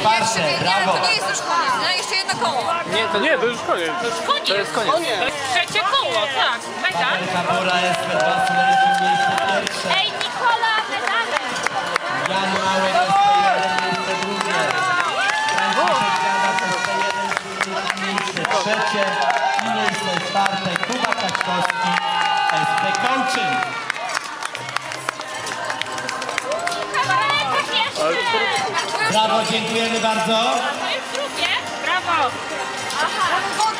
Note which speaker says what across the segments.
Speaker 1: czwarte, brawo.
Speaker 2: To nie jest już koniec, no jeszcze jedno koło.
Speaker 3: Nie, to nie, to już koniec.
Speaker 2: To już koniec.
Speaker 3: To jest koniec.
Speaker 2: To jest trzecie koło, tak. Medal.
Speaker 1: Kabora jest Pedwasu Lęcin, miejsce pierwsze.
Speaker 2: Ej, Nikola, medale.
Speaker 1: Jan Mały, miejsce drugie. Franciszek Gada, miejsce trzecie. I miejsce czwarte, Kuba Kaczkowski, SP Coaching. Brawo, dziękujemy bardzo.
Speaker 2: To jest drugie. Brawo. Aha.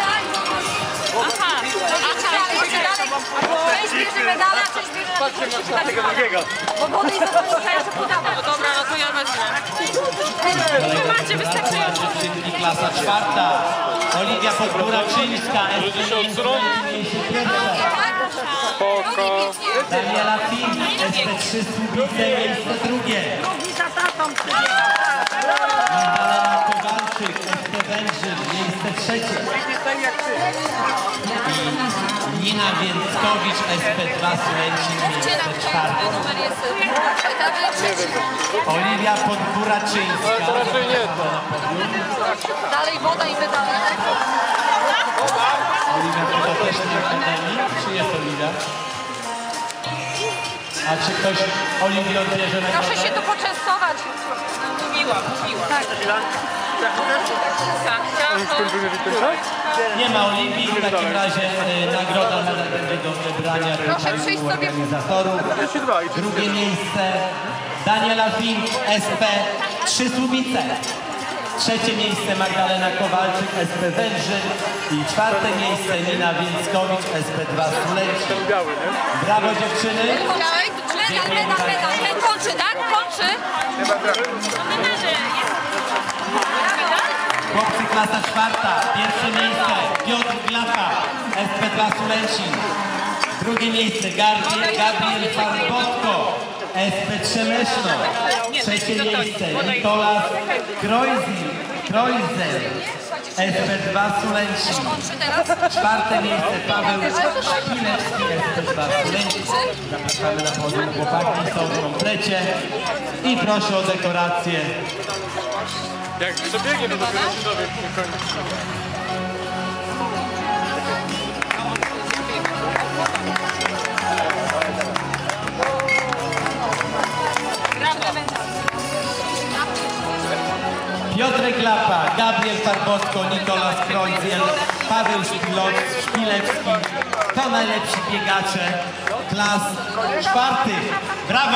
Speaker 2: Aha. Część bierze medala, część bierze
Speaker 3: Tego drugiego.
Speaker 2: bo wody i zawodnicza podawa. No dobra, no to ja wezmę. Macie wystarczająco.
Speaker 1: Dziewczynki, klasa czwarta. Oliwia Podgóraczyńska, miejsce pierwsze.
Speaker 3: Spoko.
Speaker 1: Daniela Film, SP3 Słubice, miejsce drugie. Magdalena Kowalczyk, SP Węgrzyn, miejsce trzecie. I Nina Więckowicz, SP2 Sulęcin, miejsce czwarte. Oliwia Podgóraczyńska.
Speaker 3: To raczej nie to.
Speaker 2: Dalej woda i medale.
Speaker 1: Oliwia Podgóraczyńska Akademii. Czy jest Oliwia? A czy ktoś Oliwii odbierze nagrodę?
Speaker 2: Proszę się tu poczęstować. Mówiła. Tak.
Speaker 1: Nie ma Oliwii, w takim razie nagroda będzie do wybrania tutaj u organizatorów. Drugie miejsce Daniela Fink, SP 3 Słubice. Trzecie miejsce Magdalena Kowalczyk, SP Węgrzyn. I czwarte miejsce Nina Więckowicz, SP2 Sulęcin. Brawo dziewczyny.
Speaker 2: Medal. Ten kończy, tak? Kończy.
Speaker 1: Chłopcy klasa czwarta, pierwsze miejsce Piotr Glacha, SP2 Sulęcin. Drugie miejsce Gabriel Farbotko, SP Trzemeszno. Trzecie miejsce Nikolas Krojzel, SP2 Sulęcin. Czwarte miejsce Paweł Szpilewski, SP2 Sulęcin. Zapraszamy na podium, chłopaki są w komplecie. I proszę o dekorację.
Speaker 3: Jak przebiegnie, to dopiero się dowie na końcu.
Speaker 1: Piotrek Lapa, Gabriel Farbotko, Nikolas Krojziel, Paweł Szpilewski. To najlepsi biegacze klas czwartych. Brawo!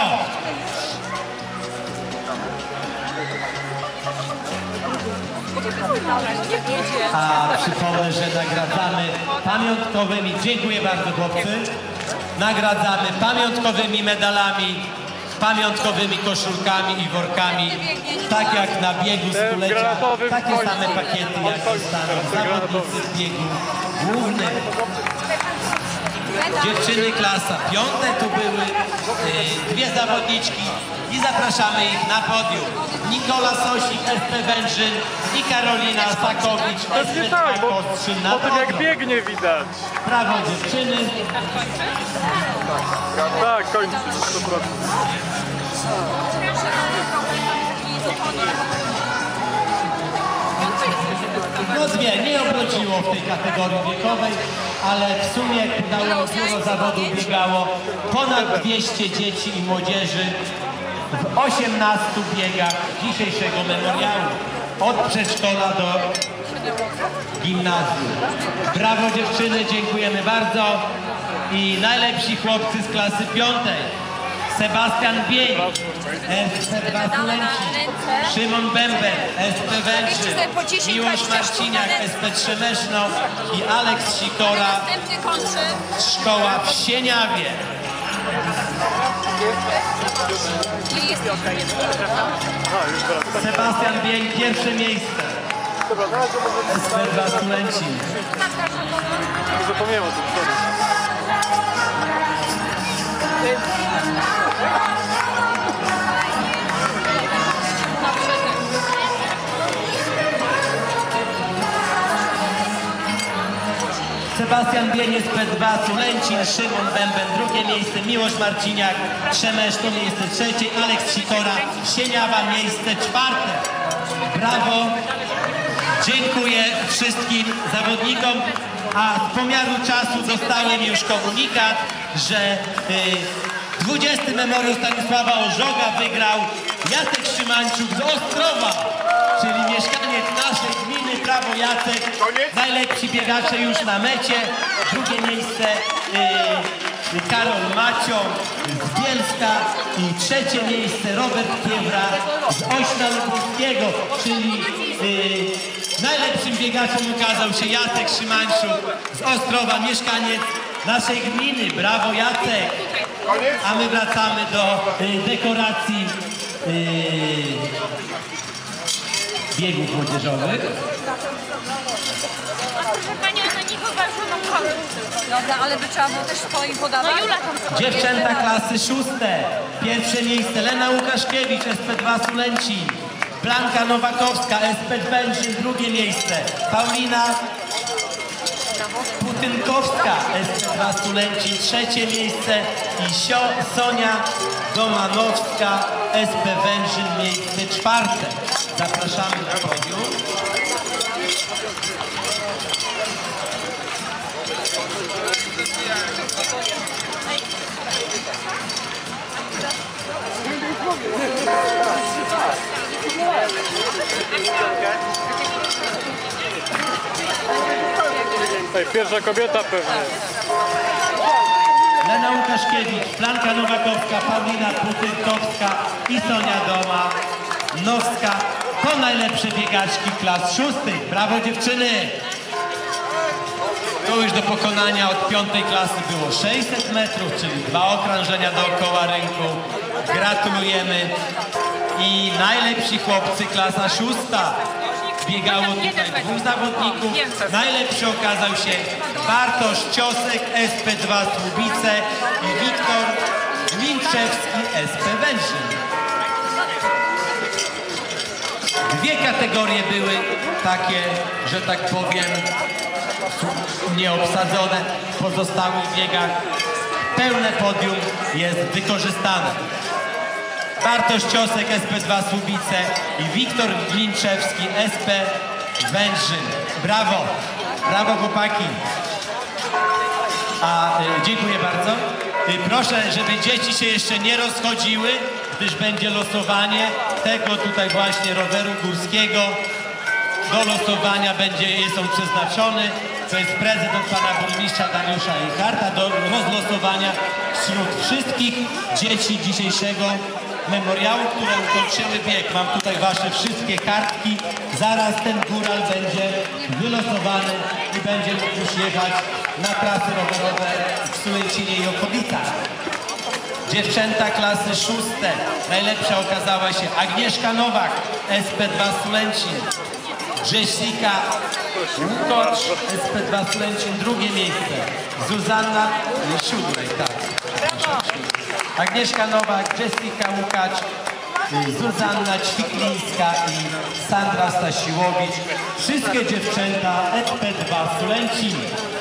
Speaker 1: A przypomnę, że nagradzamy pamiątkowymi, dziękuję bardzo chłopcy, nagradzamy pamiątkowymi medalami, pamiątkowymi koszulkami i workami, tak jak na biegu stulecia, takie same pakiety jak dostaną zawodnicy w biegu głównym. Dziewczyny klasa piąte, tu były dwie zawodniczki i zapraszamy ich na podium. Nikola Sosik, SP Węgrzyn i Karolina Sakowicz, SP
Speaker 3: Tak, bo
Speaker 1: Kostrzyn na
Speaker 3: po tym jak
Speaker 1: podium.
Speaker 3: biegnie widać.
Speaker 1: Brawo dziewczyny.
Speaker 3: Tak, kończy 100%.
Speaker 1: No dwie, nie obrodziło w tej kategorii wiekowej, ale w sumie udało dużo zawodów biegało. Ponad 200 dzieci i młodzieży w 18 biegach dzisiejszego memoriału. Od przedszkola do gimnazjum. Brawo dziewczyny, dziękujemy bardzo. I najlepsi chłopcy z klasy piątej. Sebastian Bień, SP2 Sulęcin, Szymon Bęben, SP Węgrzyn, Miłosz Marciniak, SP Trzemeszno i Aleks Sikora, szkoła w Sieniawie. Sebastian Bień, pierwsze miejsce. SP2 Sulęcin.
Speaker 3: Nie zapomniałem o tym.
Speaker 1: Sebastian Bieniec, P2, Sulęcin, Szymon Bęben, drugie miejsce, Miłosz Marciniak, Trzemeszno, miejsce trzecie, Aleks Sikora, Sieniawa, miejsce czwarte. Brawo. Dziękuję wszystkim zawodnikom, a z pomiaru czasu dostałem już komunikat, że 20. Memoriał Stanisława Ożoga wygrał Jacek Szymańczuk z Ostrowa, czyli mieszkaniec naszej gminy. Brawo Jacek, najlepsi biegacze już na mecie. Drugie miejsce Karol Macio z Bielska i trzecie miejsce Robert Kiewra z Ośna Lubowskiego, czyli najlepszym biegaczem okazał się Jacek Szymańczuk z Ostrowa, mieszkaniec naszej gminy. Brawo Jacek! A my wracamy do dekoracji biegów młodzieżowych.
Speaker 2: Proszę Pani, ona nie uważa na kolor.
Speaker 4: Dobra, ale by trzeba było też swoim podawać.
Speaker 2: No Jula tam
Speaker 1: Dziewczęta klasy 6. Pierwsze miejsce Lena Łukaszkiewicz, SP2 Sulęcin. Blanka Nowakowska, SP Węgrzyn. Drugie miejsce Paulina Putynkowska, SP2 Sulęcin. Trzecie miejsce i Sonia Domanowska, SP Węgrzyn. Miejsce czwarte. Zapraszamy na podium.
Speaker 3: Tutaj pierwsza kobieta pewnie.
Speaker 1: Lena Łukaszkiewicz, Blanka Nowakowska, Paulina Putynkowska i Sonia Domanowska to najlepsze biegaczki klas 6. Brawo dziewczyny! To już do pokonania od 5. klasy było 600 metrów, czyli 2 okrążenia dookoła rynku. Gratulujemy. I najlepsi chłopcy klasa 6. Biegało tutaj 2 zawodników. Najlepszy okazał się Bartosz Ciosek, SP2 Słubice i Wiktor Glinczewski, SP Węgrzyn. 2 kategorie były takie, że tak powiem, nieobsadzone. W pozostałych biegach pełne podium jest wykorzystane. Bartosz Ciosek, SP2 Słubice i Wiktor Glinczewski, SP Węgrzyn. Brawo! Brawo chłopaki! Dziękuję bardzo. Proszę, żeby dzieci się jeszcze nie rozchodziły, gdyż będzie losowanie tego tutaj właśnie roweru górskiego. Do losowania jest on przeznaczony. To jest prezydent pana burmistrza Dariusza Eicharta do rozlosowania wśród wszystkich dzieci dzisiejszego memoriału, które ukończyły bieg. Mam tutaj wasze wszystkie kartki. Zaraz ten góral będzie wylosowany i będzie mógł już jechać na trasy rowerowe w Sulęcinie i okolicach. Dziewczęta klasy 6. Najlepsza okazała się Agnieszka Nowak, SP2 Sulęcin. Jessica Łukacz, SP2 Sulęcin. Drugie miejsce. Zuzanna 7. Tak. Agnieszka Nowak, Jessica Łukacz, Zuzanna Ćwiklińska i Sandra Stasiłowicz. Wszystkie dziewczęta SP2 Sulęcin.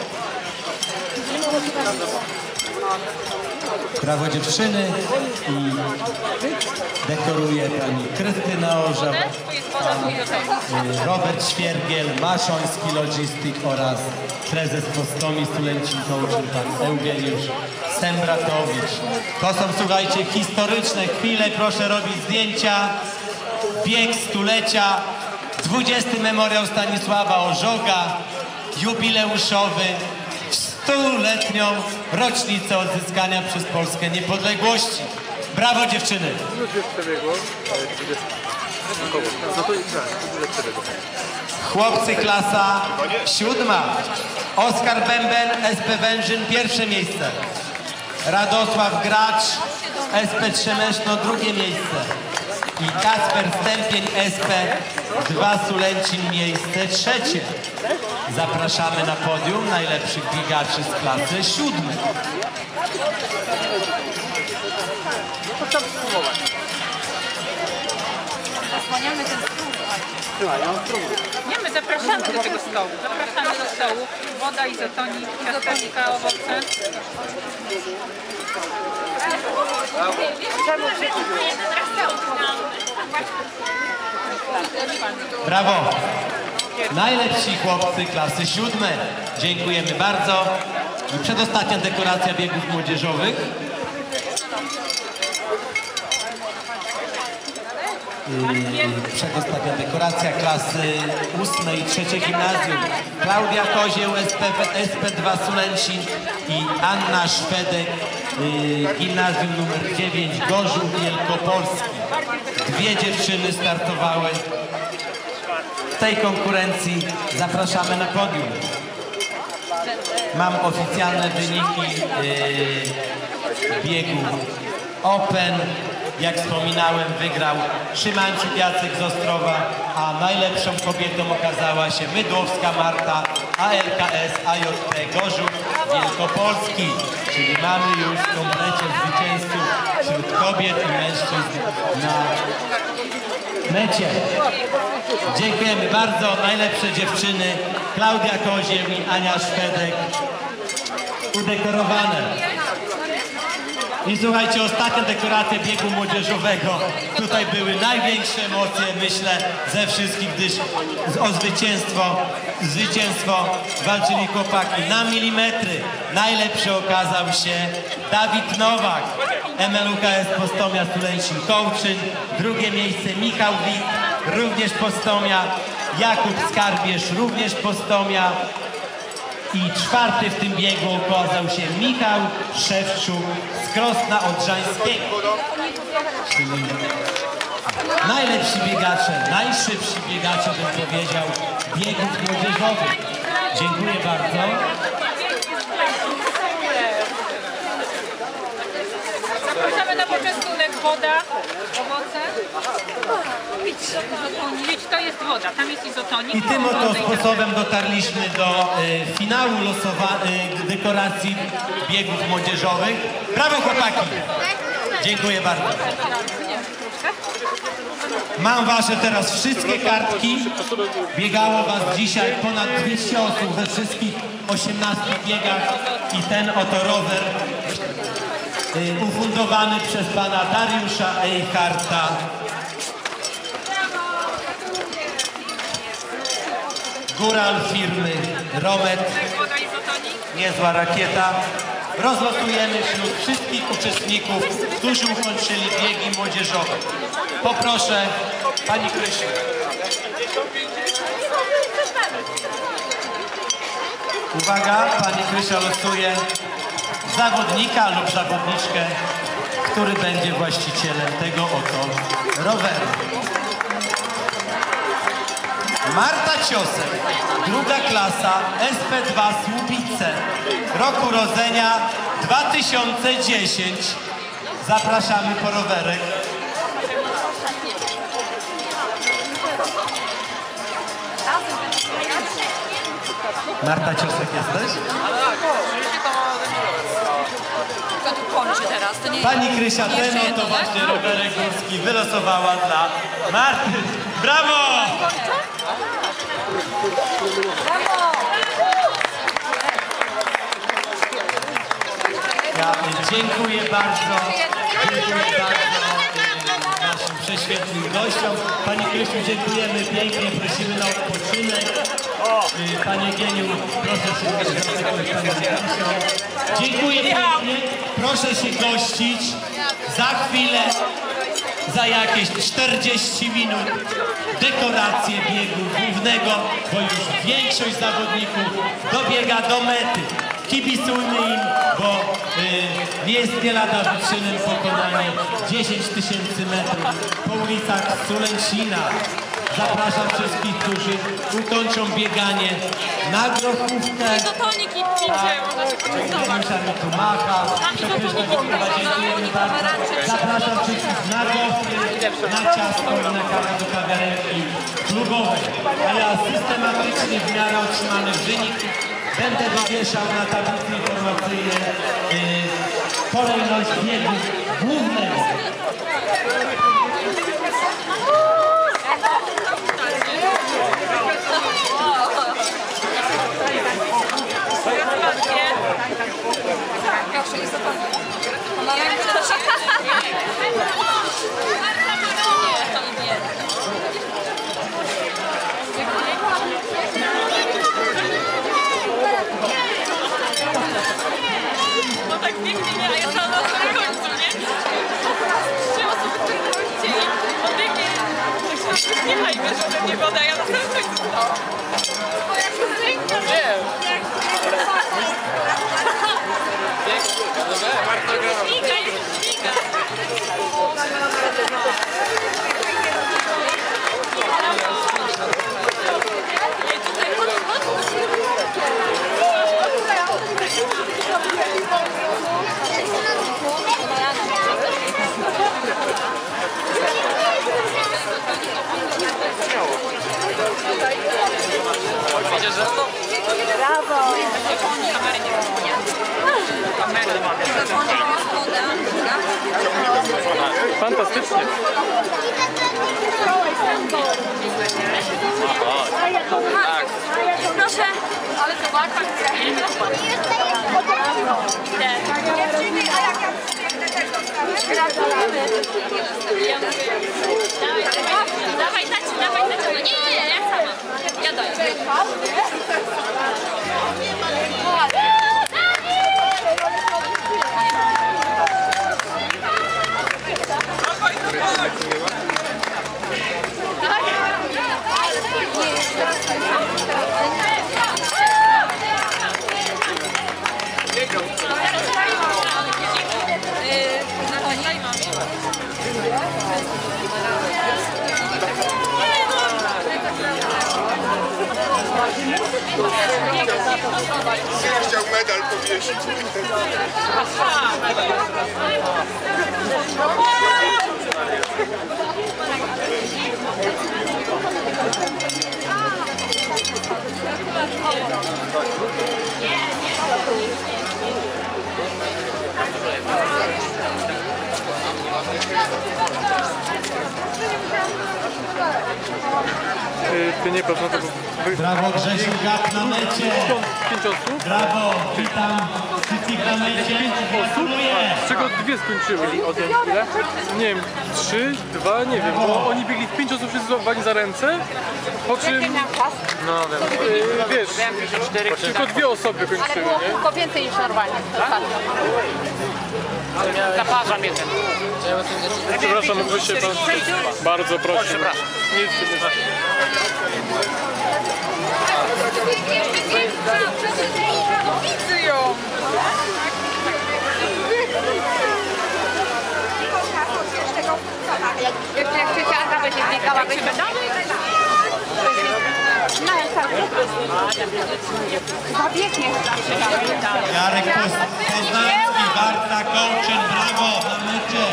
Speaker 1: Brawo dziewczyny i dekoruje pani Krystyna Orzał, pan Robert Świergiel, Maszoński Logistik oraz prezes Postomi Sulęcin Coaching, pan Eugeniusz Sembratowicz. To są, słuchajcie, historyczne chwile. Proszę robić zdjęcia. Bieg stulecia, 20. Memoriał Stanisława Ożoga, jubileuszowy, 100-letnią rocznicę odzyskania przez Polskę niepodległości. Brawo dziewczyny! Chłopcy klasa 7. Oskar Bęben, SP Węgrzyn, pierwsze miejsce. Radosław Gracz, SP Trzemeszno, drugie miejsce. I Kacper Stępień, SP2 Sulęcin, miejsce trzecie. Zapraszamy na podium najlepszych biegaczy z klasy 7.
Speaker 4: Zasłaniamy ten stół.
Speaker 2: Nie, my zapraszamy do tego stołu. Zapraszamy do stołu. Woda, izotonik, ciasteczka, owoce. Czemu?
Speaker 1: Brawo! Najlepsi chłopcy klasy 7. Dziękujemy bardzo. I przedostatnia dekoracja biegów młodzieżowych. Przedostatnia dekoracja klasy 8 i 3 gimnazjum. Klaudia Kozieł, SP2 Sulęcin i Anna Szwedek, gimnazjum numer 9 Gorzów Wielkopolski. Dwie dziewczyny startowały w tej konkurencji. Zapraszamy na podium. Mam oficjalne wyniki biegu Open. Jak wspominałem, wygrał Szymańczyk Jacek z Ostrowa, a najlepszą kobietą okazała się Mydłowska Marta, ALKS AJP Gorzów Wielkopolski. Czyli mamy już w komplecie zwycięzców wśród kobiet i mężczyzn na mecie. Dziękujemy bardzo. Najlepsze dziewczyny Klaudia Kozieł i Ania Szwedek udekorowane. I słuchajcie, ostatnia dekoracja biegu młodzieżowego. Tutaj były największe emocje, myślę, ze wszystkich, gdyż o zwycięstwo walczyli chłopaki na milimetry. Najlepszy okazał się Dawid Nowak, MLUKS Postomia Sulęcin Kołczyn. Drugie miejsce Michał Wit, również Postomia. Jakub Skarbierz, również Postomia. I czwarty w tym biegu okazał się Michał Szewczuk z Krosna Odrzańskiego. Czyli najlepsi biegacze, najszybsi biegacze, bym powiedział, biegów młodzieżowych. Dziękuję bardzo.
Speaker 2: Zapraszamy na poczęstunek, woda, owoce. Idź, to jest woda, tam jest izotonik.
Speaker 1: I tym oto sposobem dotarliśmy do finału dekoracji biegów młodzieżowych. Brawo chłopaki! Dziękuję bardzo. Mam wasze teraz wszystkie kartki. Biegało was dzisiaj ponad 200 osób we wszystkich 18 biegach i ten oto rower ufundowany przez pana Dariusza Eicharta. Góral firmy Romet. Niezła rakieta. Rozlosujemy wśród wszystkich uczestników, którzy ukończyli biegi młodzieżowe. Poproszę pani Krysiu. Uwaga, pani Krysia losuje zawodnika lub zawodniczkę, który będzie właścicielem tego oto roweru. Marta Ciosek, druga klasa, SP2 Słubice, roku urodzenia 2010. Zapraszamy po rowerek. Marta Ciosek jesteś?
Speaker 4: Kto tu kończy teraz? To nie
Speaker 1: Pani Krysia,
Speaker 4: jeszcze
Speaker 1: ten
Speaker 4: jedno,
Speaker 1: oto
Speaker 4: tak?
Speaker 1: właśnie rowerek górski wylosowała dla Marty. Brawo! Ja dziękuję bardzo. Dziękuję bardzo naszym prześwietnym gościom. Pani Krysiu, dziękujemy pięknie, prosimy na odpoczynek. Panie Gieniu, proszę się gościć. Dziękuję pięknie, proszę się gościć. Za chwilę, za jakieś 40 minut dekorację biegu głównego, bo już większość zawodników dobiega do mety. Kibicujmy im, bo nie jest nie lada wyczynem pokonanie 10 000 metrów po ulicach Sulęcina. Zapraszam wszystkich, którzy ukończą bieganie na grochówkę.
Speaker 4: Izotonik i picie, można się
Speaker 1: Geniusza mi tu macha. Dziękujemy bardzo. Zapraszam wszystkich na gofry, na ciasto i na kawę do kawiarenki klubowej. A ja systematycznie w miarę otrzymanych wyników będę wywieszał na tablicy informacyjnej kolejność biegu głównego.
Speaker 4: Proszę, izotonik. Ona rękę Nie woda, ja na samym końcu stałam. Śliga, jest śliga.
Speaker 3: Widzisz, że to?
Speaker 4: Brawo!
Speaker 3: Fantastycznie. Tak.
Speaker 4: Proszę, ale zobacz, gratulujemy. Dawaj, dawaj, nie, ja sama. Ja daję.
Speaker 5: Chciał medal powiesić.
Speaker 3: Ty nie patrz na to, bo...
Speaker 1: Brawo Grzesiu Gap na mecie.
Speaker 3: 5 osób?
Speaker 1: Brawo, witam wszystkich na mecie. Gratuluję.
Speaker 3: Z czego 2 skończyły. Ile? Nie wiem, 3, 2, nie wiem, bo oni biegli w 5 osób, wszyscy złapani za ręce, po czym, no wiesz, tylko 2 osoby
Speaker 2: Ale
Speaker 3: kończyły,
Speaker 2: było
Speaker 3: nie?
Speaker 2: tylko więcej niż normalnie.
Speaker 6: Zaparzam jeden.
Speaker 3: Przepraszam, mógłbyś się pan... Bardzo proszę. Nic się nie znaczy.
Speaker 2: Widzę ją! Jak ciocia będzie biegała, byśmy dalej. Zabiegnie.
Speaker 1: Jarek Poznański, Warta Kołczyn, brawo na mecie.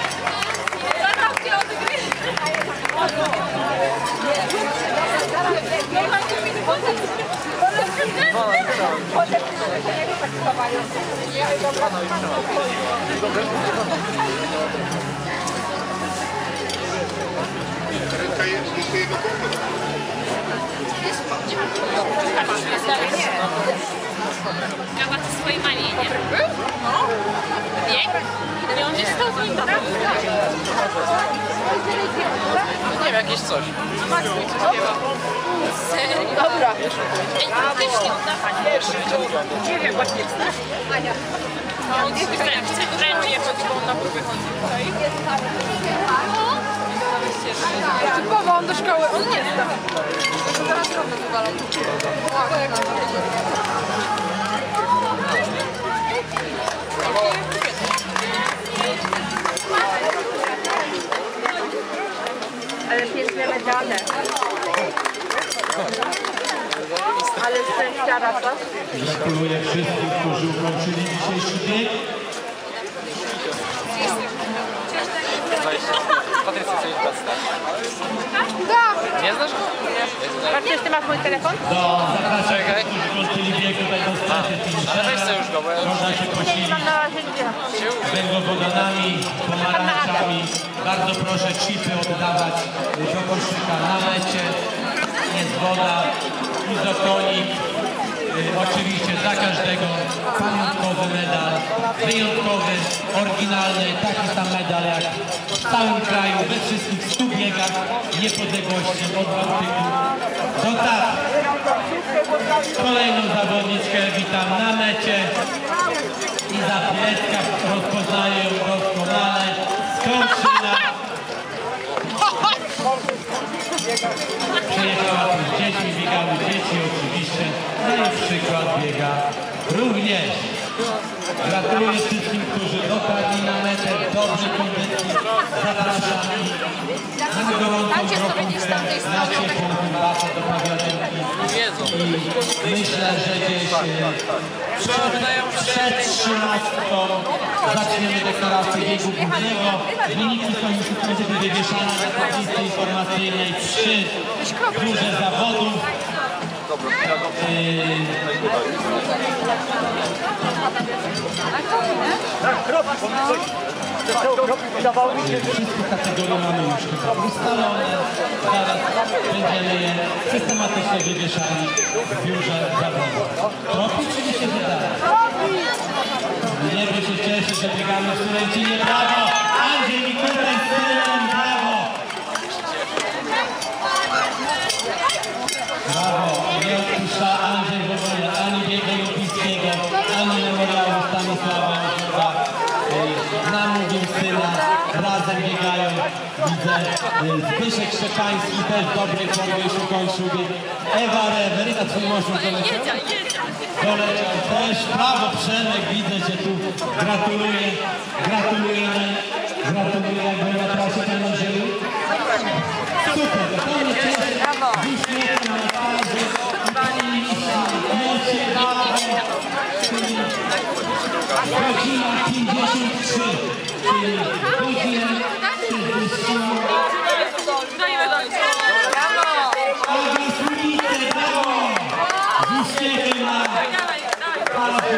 Speaker 5: Ręka jest jego komfort.
Speaker 4: Gaba to swojej mamie, nie? Bieg? I on gdzieś stał z nim tatą.
Speaker 6: Nie wiem, jakieś coś.
Speaker 4: Serio? Dobra. Ej, też nie oddawać.
Speaker 2: Nie wiem, właśnie chcesz? Ania.
Speaker 4: No, chcę wręcz jechać, bo on na próbę chodzi tutaj.
Speaker 2: Typowo, on do szkoły, on nie zda. Zaraz drobno wywalą. Ale piękne medale. Ale szczęściara, co?
Speaker 1: Gratuluję wszystkim, którzy ukończyli dzisiejszy bieg.
Speaker 6: Patrycja sobie w pracy, tak?
Speaker 2: Tak.
Speaker 6: Nie znasz?
Speaker 2: Marcin, ty masz mój telefon?
Speaker 1: Zapraszam, którzy kończyli bieg tutaj do strefy
Speaker 6: Ale weź sobie
Speaker 1: finiszera.
Speaker 6: już go, bo ja
Speaker 1: Można się posilić
Speaker 2: Mam na razie gdzie?
Speaker 1: węglowodanami, pomarańczami. Bardzo proszę chipy oddawać do koszyka na mecie. Jest woda, izotonik. Oczywiście dla każdego pamiątkowy medal, wyjątkowy, oryginalny, taki sam medal jak w całym kraju, we wszystkich 100 biegach niepodległości od Bałtyku do Tatr. Kolejną zawodniczkę witam na mecie. Iza Pilecka, rozpoznaję ją doskonale z Kołczyna. Przejechała też dzieci, biegały dzieci oczywiście. No i przykład biega również. Gratuluję wszystkim, którzy dotarli na metę w dobrej kondycji. Zapraszam na gorącą drogówkę, na ciepłą herbatę do Pawianki. I myślę, że gdzieś przed 13 zaczniemy deklarację biegu głównego. Wyniki są już będzie wywieszane na tablicy informacyjnej przy górze zawodów. Wszystkie kategorie mamy już chyba ustalone. Zaraz będziemy je systematycznie wywieszali w biurze zawodów. Tropi czy mi się wydaje? Nie by się cieszy, że biegamy w Sulęcinie. Brawo! Andrzej Mikułek z tyłem, brawo! Brawo! Nie odpuszcza Andrzej w ogóle ani biegu olimpijskiego, ani memoriału Stanisława Ożoga. Namówił syna, razem biegają. Widzę Zbyszek Szczepański też w dobrej formie już ukończył bieg. Ewa Reweryna, twój mąż już doleciał? Doleciał też. Brawo Przemek, widzę cię tu. Gratuluję. Gratulujemy. Gratuluję, jak byłem na trasie tam na ziemi. Super, to mnie cieszy. Uśmiechem na twarzy. Godzina 53, czyli godzinę 40. Aga Sulice, brawo! Z uśmiechem na twarzy.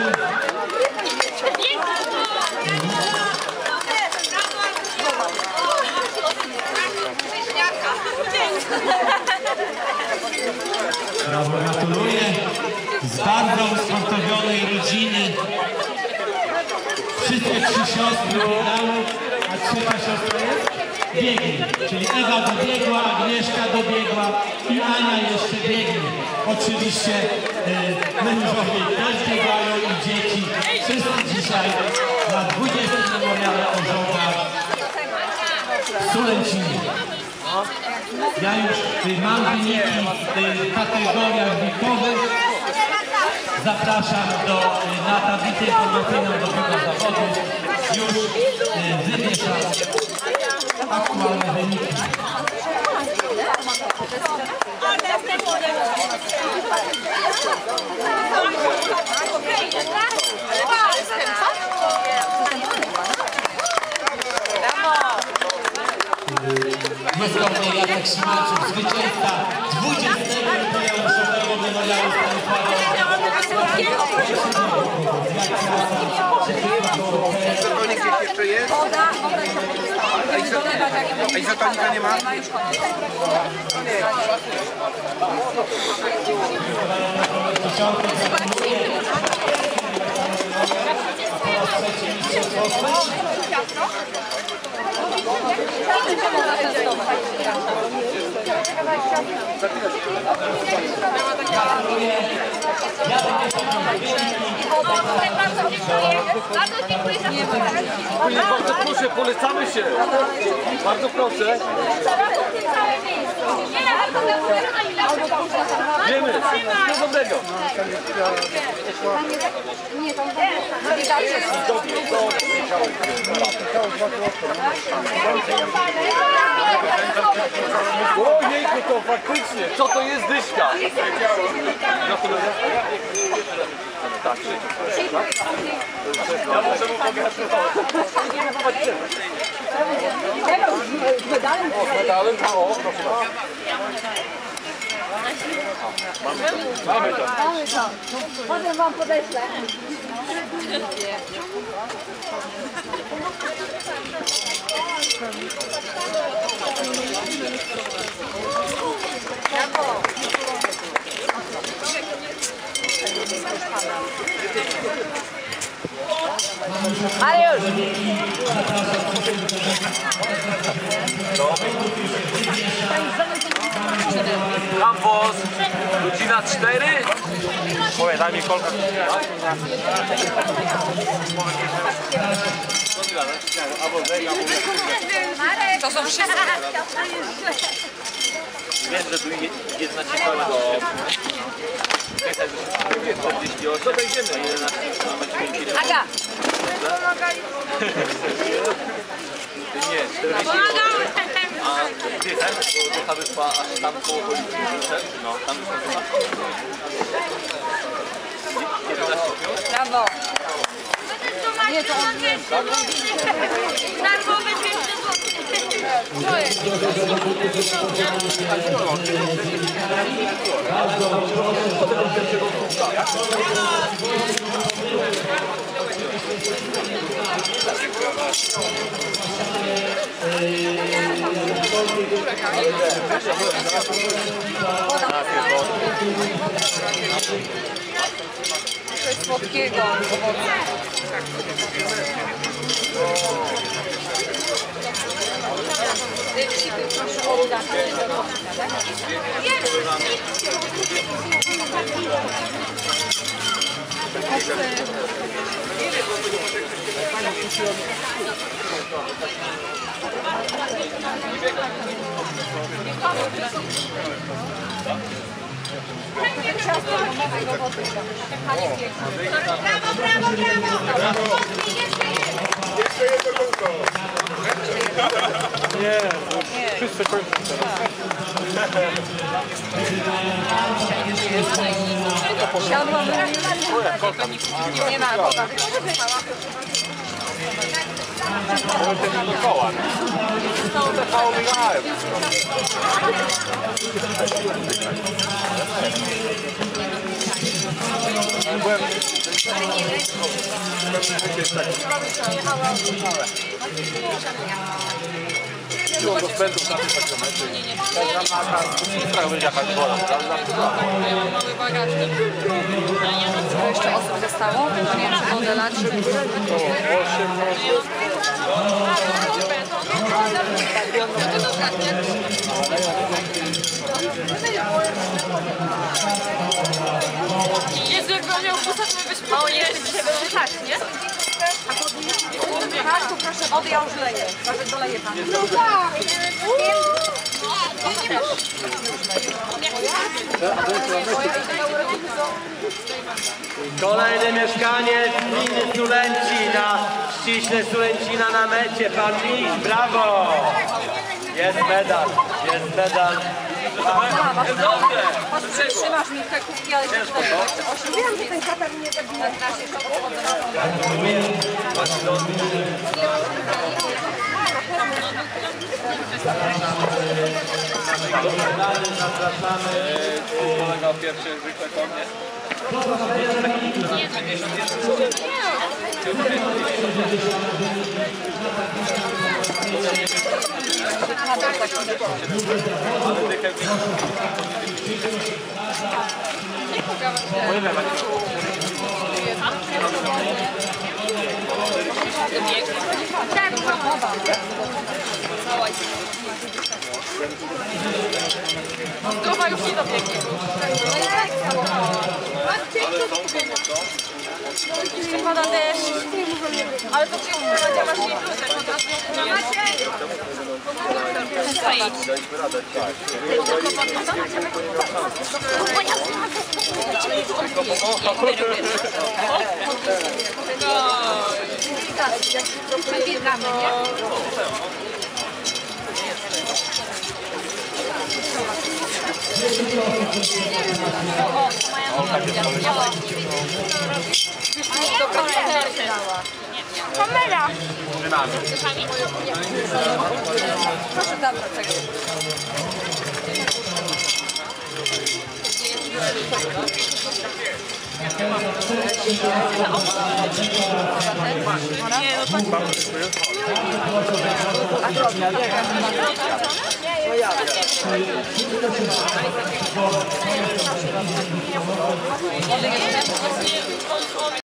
Speaker 1: Brawo, gratuluję. Z bardzo usportowionej rodziny. Wszystkie trzy siostry biegały, a trzecia siostra jest? Biegnie. Czyli Ewa dobiegła, Agnieszka dobiegła i Ania jeszcze biegnie. Oczywiście mężowie też biegają i dzieci. Wszyscy dzisiaj na 20. memoriale Ożoga w Sulęcinie. Ja już mam wyniki w kategoriach wiekowych. Zapraszam na tablicę informacyjną do biura zawodów. Już wywieszam aktualne wyniki. Jest to mnie Jacek Szymaczuk, zwycięzca 20. jubileuszowego memoriału Stanisława.
Speaker 5: Izotonik jeszcze jest? A izotonika nie ma?
Speaker 3: Bardzo proszę, polecamy się. Bardzo proszę. Wiemy, wszystkiego dobrego. Ojejku, to faktycznie, co to jest dyszka? Gratuluję. Tak, ja muszę mu pogratulować. Z medalem? O, proszę bardzo. Mamy to.
Speaker 7: Potem wam podeślę. Mariusz!
Speaker 3: Campos, godzina 4. Powiedz, daj mi kolkę. To są wszystkie.
Speaker 6: Wiem, że tu jedna ciekawego. 48, to wejdziemy. 11,
Speaker 7: Aga!
Speaker 6: nie, 48. A dycha wyszła aż tam koło policji. No, tam wyszła. 11 minut.
Speaker 7: Brawo! Nie, to on nie.
Speaker 4: Darmowe 200 zł.
Speaker 7: Co jest? Coś słodkiego, owoce. Cipy proszę oddać.
Speaker 4: Brawo, brawo, brawo!
Speaker 5: Jeszcze jedno kółko.
Speaker 3: Nie, wszyscy kończą teraz.
Speaker 7: Nie ma koła.
Speaker 3: Siłą rozpędów na tym takometrze.
Speaker 6: To będzie jakaś wola, prawda?
Speaker 7: Co jeszcze osób zostało? Nie wiem, czy modelać.
Speaker 4: 8 Jezu, jak on miał busa, to my byśmy mało jeździć, tak, nie?
Speaker 7: To proszę wody, ja już leję. Doleję pan. No tak.
Speaker 8: Kolejny mieszkaniec gminy Sulęcina, ściśle Sulęcina na mecie, pan Miś, brawo! Jest medal, jest medal.
Speaker 7: Trzymasz mi te kubki, ale jeszcze 8. Wiem, że ten katar mnie zabije. Na razie to
Speaker 6: Kolega pierwszy zwykle konie.
Speaker 2: Zdrowa już nie dobiegnie. Jeszcze pada deszcz. Ale to cię będzie właśnie bluzę. Od razu na macie.
Speaker 7: wybiegamy, nie?
Speaker 4: Kamera!
Speaker 7: Proszę tam do tego.
Speaker 2: Nie, no to...